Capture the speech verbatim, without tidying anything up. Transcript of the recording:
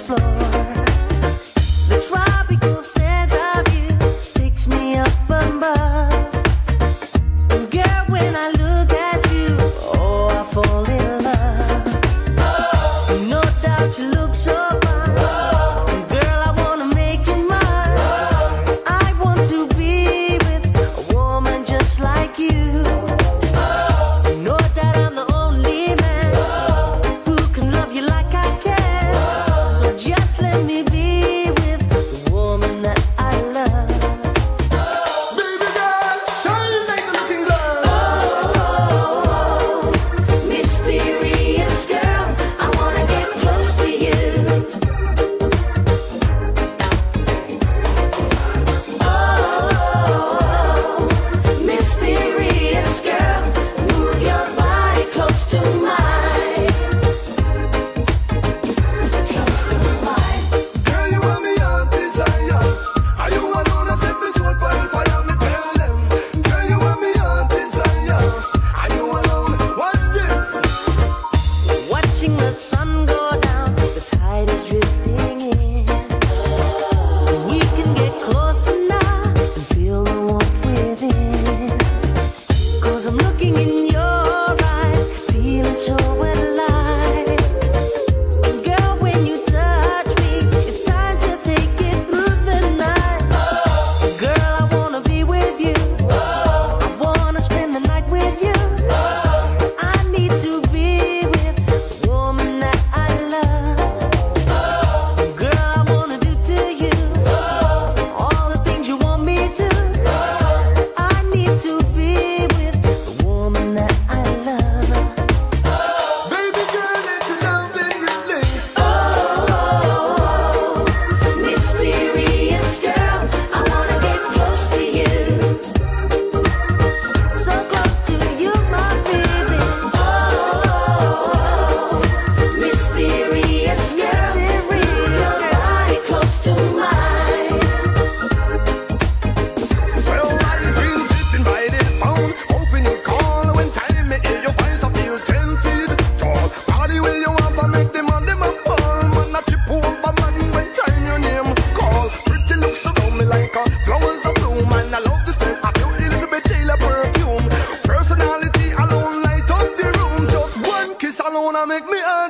explore. The tropical scent of you takes me up above. And girl, when I look at you, oh, I fall in love. No doubt you look so fine. And girl, I wanna make you mine. I want to be with a woman just like you. No doubt I'm the only man who can love you like I can. So just let me be with the woman that I love. Baby girl, shine like a looking glass. Oh, mysterious girl, I wanna get close to you. Oh, mysterious girl, move your body close to mine. Close to mine. Girl, you want me on desire. Are you alone? I set this soul for fire. Me tell them. Girl, you want me on desire. Are you alone? Watch this. Watching the sun go down, the tide is drifting in. We can get closer now and feel the warmth within. Cause I'm looking in your eyes, feeling so alive. And girl, when you touch me, it's time to take it through the night. Girl, I wanna be with you. I wanna spend the night with you. I need to be with the woman that I love. Girl, I wanna do to you all the things you want me to. I need to be with the woman that I love. Baby girl, let your love be released. Oh, mysterious girl, I wanna get close to you. So close to you, my baby. Oh, mysterious girl, move your body close to mine. Well, I've been sitting by the phone, hoping you call. When time me hear your voice, I feel ten feet tall. Party where you want to make them on them a ball. Man, I chip over man when time your name call. Pretty looks around me like a flowers of bloom. And I love the smell of your Elizabeth Taylor perfume. Personality alone light up the room. Just one kiss alone, I make me